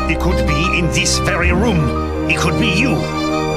It could be in this very room. It could be you.